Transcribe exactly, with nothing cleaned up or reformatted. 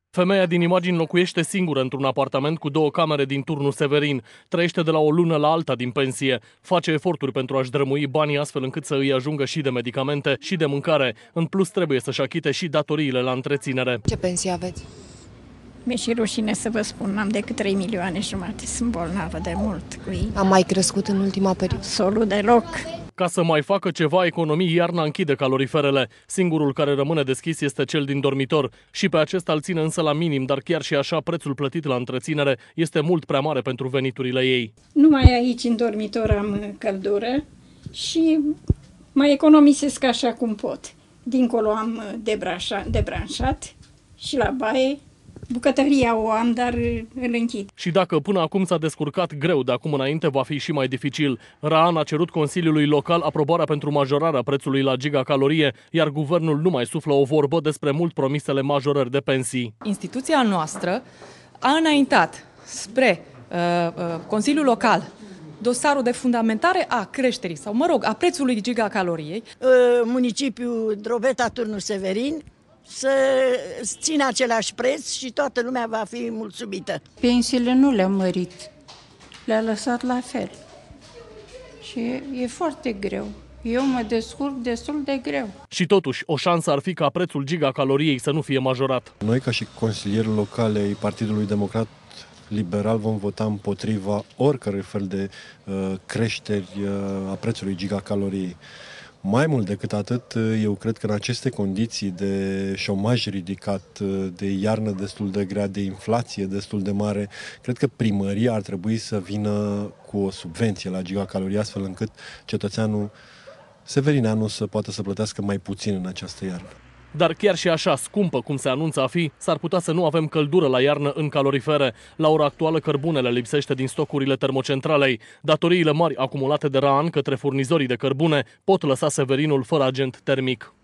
Femeia din imagini locuiește singură într-un apartament cu două camere din turnul Severin. Trăiește de la o lună la alta din pensie. Face eforturi pentru a-și drămui banii astfel încât să îi ajungă și de medicamente și de mâncare. În plus trebuie să-și achite și datoriile la întreținere. Ce pensie aveți? Mi-e și rușine să vă spun, n-am decât trei milioane jumate. Sunt bolnavă de mult cu ei. Am mai crescut în ultima perioadă? Absolut deloc. Ca să mai facă ceva economii, iarna închide caloriferele. Singurul care rămâne deschis este cel din dormitor. Și pe acesta îl ține însă la minim, dar chiar și așa prețul plătit la întreținere este mult prea mare pentru veniturile ei. Numai aici în dormitor am căldură și mai economisesc așa cum pot. Dincolo am debranșat, debranșat și la baie. Bucătăria o am, dar îl închid. Și dacă până acum s-a descurcat greu, de acum înainte va fi și mai dificil. Rahan a cerut Consiliului Local aprobarea pentru majorarea prețului la gigacalorie, iar guvernul nu mai suflă o vorbă despre mult promisele majorări de pensii. Instituția noastră a înaintat spre uh, uh, Consiliul Local dosarul de fundamentare a creșterii, sau mă rog, a prețului gigacaloriei. Uh, municipiul Drobeta, turnul Severin, să țină același preț și toată lumea va fi mulțumită. Pensiile nu le-a mărit, le-a lăsat la fel. Și e foarte greu. Eu mă descurc destul de greu. Și totuși, o șansă ar fi ca prețul gigacaloriei să nu fie majorat. Noi, ca și consilieri locale ai Partidului Democrat Liberal, vom vota împotriva oricărui fel de uh, creșteri uh, a prețului gigacaloriei. Mai mult decât atât, eu cred că în aceste condiții de șomaj ridicat, de iarnă destul de grea, de inflație destul de mare, cred că primăria ar trebui să vină cu o subvenție la gigacalorie, astfel încât cetățeanul severineanu să poată să plătească mai puțin în această iarnă. Dar chiar și așa scumpă cum se anunță a fi, s-ar putea să nu avem căldură la iarnă în calorifere. La ora actuală, cărbunele lipsește din stocurile termocentralei. Datoriile mari acumulate de Rahan către furnizorii de cărbune pot lăsa Severinul fără agent termic.